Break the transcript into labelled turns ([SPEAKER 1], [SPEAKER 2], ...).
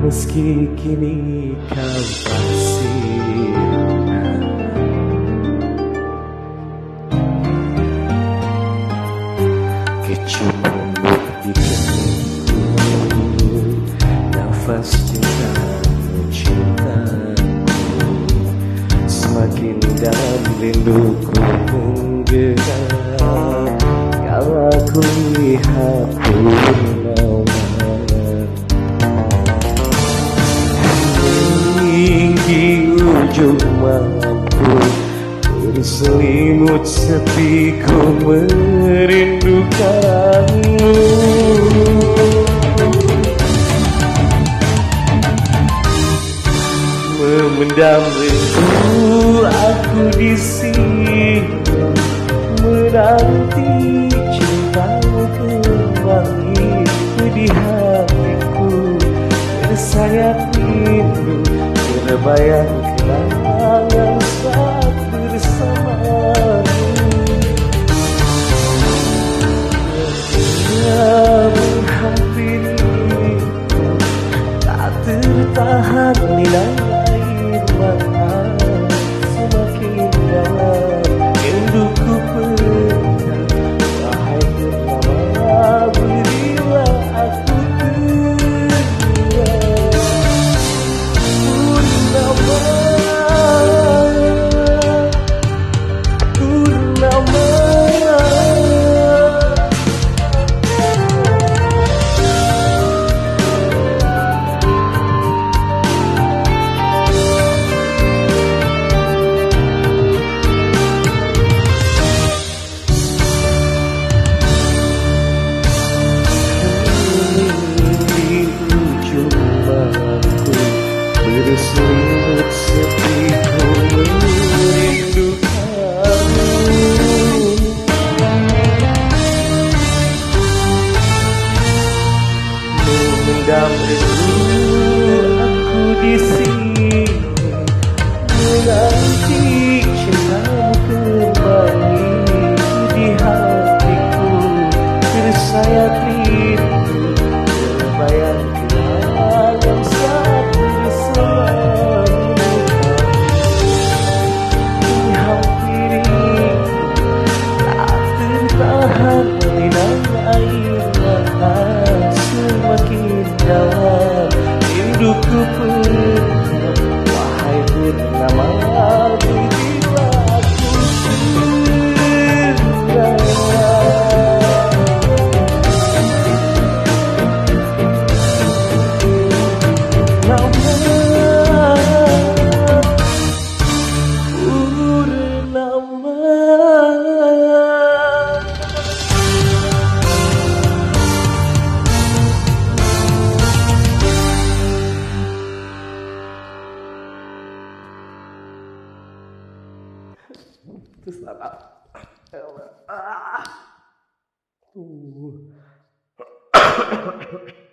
[SPEAKER 1] Meski kini kau bersirna, kecup rambut di keningku, nafas cintaku semakin dalam rinduku menggerak. Kalau aku lihat purnama tinggi ujung mampu berselimut sepiku merindukanmu. Memendam rindu aku di sini, menanti cintamu kembali di hatiku. Bersayap rindu, terbayang kenangan saat bersamamu. Dia menghampiriku, tak tertahan minang air mata. Semakin dalam rinduku pendam, wahai purnama, berilah aku berselimut sepiku merindukanmu. Memendam rindu aku di sini, menanti cintamu kembali di hatiku. Bersayap rindu, terbayang kenangan saat bersamamu. Menghampiriku, tak tertahan minang air mata. Semakin dalam rinduku pendam, wahai purnama, berilah aku terus apa?